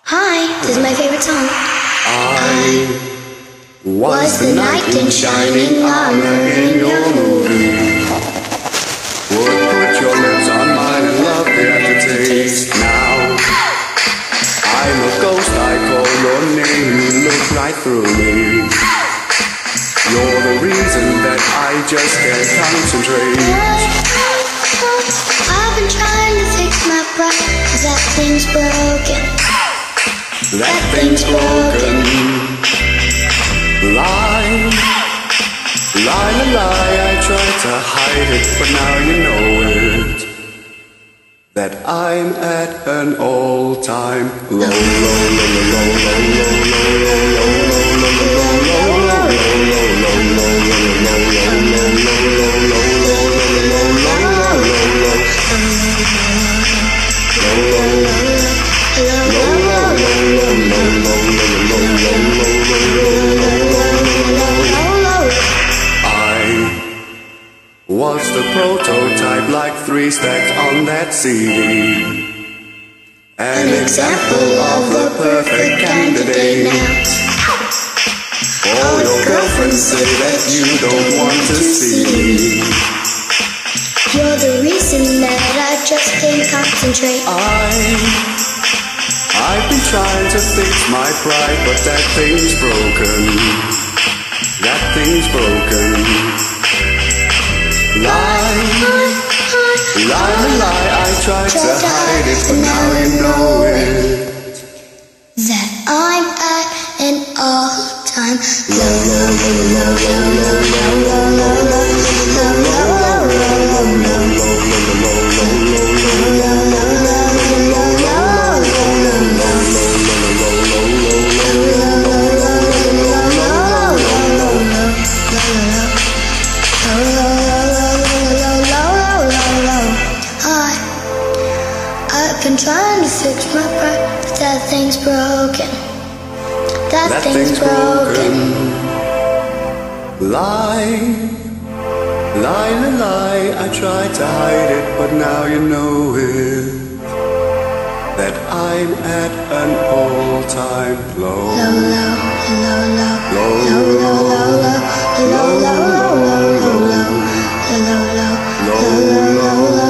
Hi, this is my favorite song. I was the knight in shining armor in your movie. Would put your lips on mine and love the aftertaste. Now I'm a ghost, I call your name, you look right through me. You're the reason that I just can't concentrate. I've been trying to fix my pride, 'cause that thing's broken. That thing's broken. Lie, lie, lie, I tried to hide it, but now you know it. That I'm at an all-time low, low, low, low, low, low, low, low, low, was the prototype, like 3 stacks on that CD. An example of the perfect candidate. All your girlfriends say that you don't want to see me. You're the reason that I just can't concentrate. I've been trying to fix my pride, but that thing's broken. That thing's broken. Lie, lie, lie, I tried to hide it, but now you know it. That I'm at an all-time low, low, low, low, low, low, low, I've been trying to fix my pride, but that thing's broken. That thing's broken. Lie, lie, lie, I tried to hide it, but now you know it. That I'm at an all-time low. Low, low, low, low, Low, low, low, low, low, low, low, low, low, low, low, low, low, low, low, low, low.